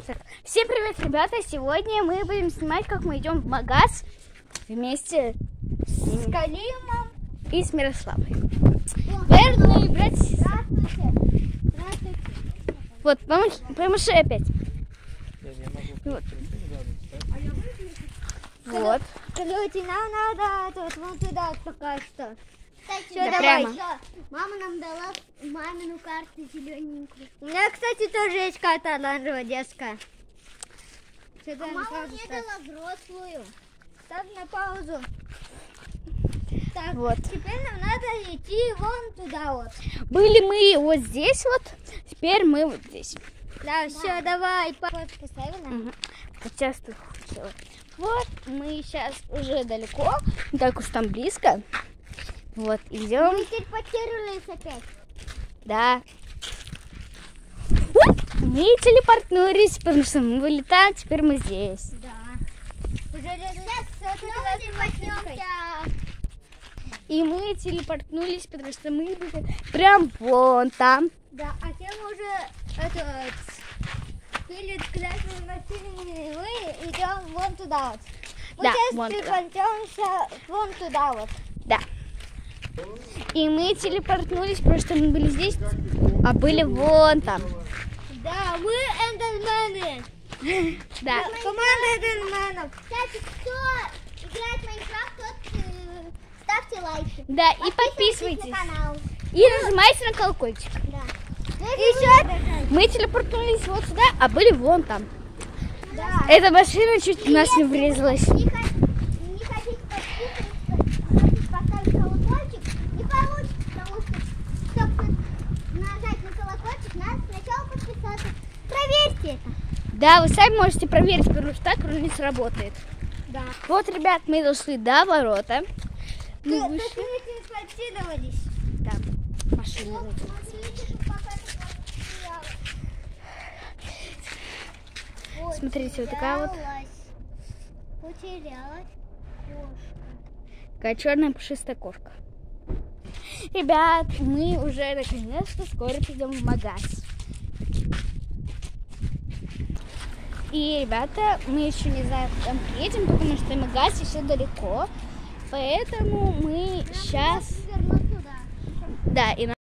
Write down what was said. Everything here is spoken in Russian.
Всем привет, ребята! Сегодня мы будем снимать, как мы идем в магаз вместе с Калимом и с Мирославой. Верные братья. Здравствуйте. Здравствуйте. Вот, помаши опять. Вот. Вот. Короче, нам надо тут вон туда пока что. Все, да, давай. прямо. Мама нам дала мамину карту зелененькую. У меня, кстати, тоже есть карта оранжевая детская. Мама мне дала взрослую. Ставь на паузу. Так, вот. Теперь нам надо идти вон туда вот. Были мы вот здесь вот, теперь мы вот здесь. Да, все, давай. Вот, поставила. Угу. Сейчас тут всё. Вот, мы сейчас уже далеко, не так уж там близко. Вот, идем. Мы телепортировались опять. Да. Вот, мы телепортнулись, потому что мы вылетаем, теперь мы здесь. Да. Уже телепортнемся. И мы телепортнулись, потому что мы были прям вон там. Да, а тем уже перед красной машиной мы идем вон туда вот. Мы Да, сейчас вон туда. телепортнемся вон туда вот. Да. И мы телепортнулись, потому что мы были здесь, а были вон там. Да, мы эндермены. Да. Команда эндерменов. Кстати, кто играет в Майнкрафт, тот ставьте лайки. Да, и подписывайтесь. на канал. И нажимайте на колокольчик. Да. Еще Мы телепортнулись вот сюда, а были вон там. да. Эта машина чуть в нас не врезалась. Не хотите подписываться, поставить колокольчик, не получится, потому что, чтобы нажать на колокольчик, надо сначала подписаться. Проверьте это. Да, вы сами можете проверить, потому что так не сработает. Да. Вот, ребят, мы дошли до ворота. Мы Вы вышли. телепортировались. Да, машина. Смотрите, пока не потерялась. Смотрите, вот такая вот. Потерялась кошка. Такая черная пушистая кошка. Ребят, мы уже наконец-то скоро придем в магаз. И, ребята, мы еще не знаем, куда мы приедем, потому что магаз еще далеко. Поэтому мы сейчас... Вернуть туда. Да, и